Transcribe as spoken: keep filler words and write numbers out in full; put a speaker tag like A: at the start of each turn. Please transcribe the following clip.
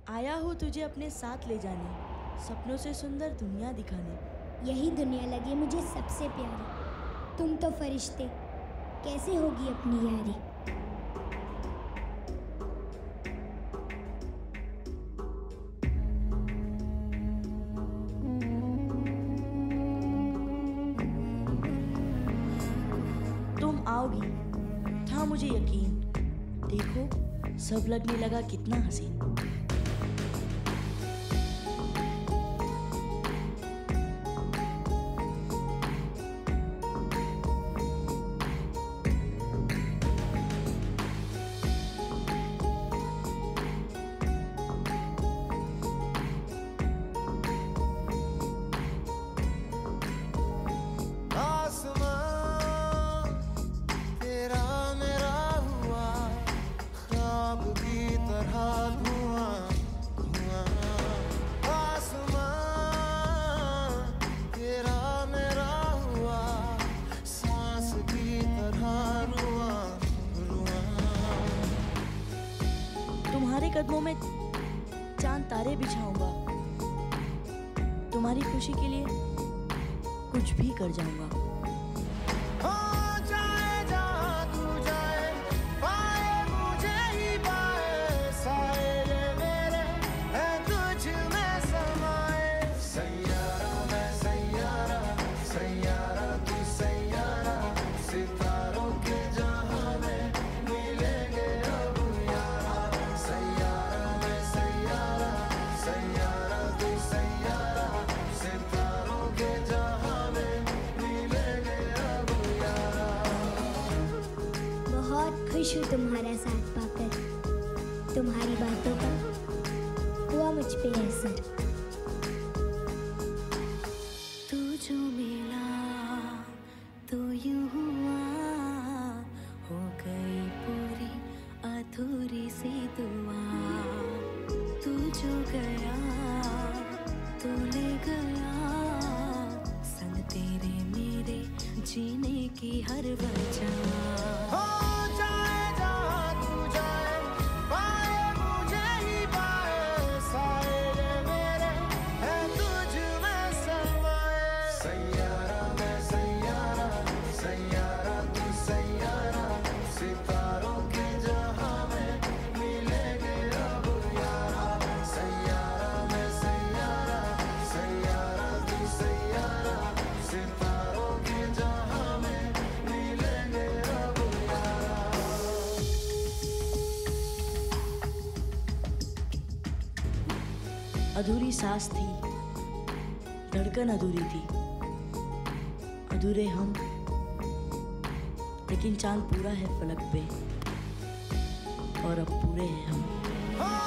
A: आया हूँ तुझे अपने साथ ले जाने, सपनों से सुंदर दुनिया दिखाने।
B: यही दुनिया लगी मुझे सबसे प्यारी, तुम तो फरिश्ते, कैसे होगी अपनी यारी।
A: तुम आओगी था मुझे यकीन, देखो सब लगने लगा कितना हसीन। तुम्हारे कदमों में चांद तारे बिछाऊंगा, तुम्हारी खुशी के लिए कुछ भी कर जाऊंगा।
B: खुश हूँ तुम्हारा साथ पाकर, तुम्हारी बातों का हुआ मुझ पे असर।
C: तू जो मिला तो यूं हुआ, हो गई पूरी अधूरी सी दुआ। तू जो गया तो ले गया, संग तेरे मेरे जीने की हर वजह।
A: अधूरी सांस थी, धड़कन अधूरी थी, अधूरे हम, लेकिन चांद पूरा है फलक पे और अब पूरे हैं हम।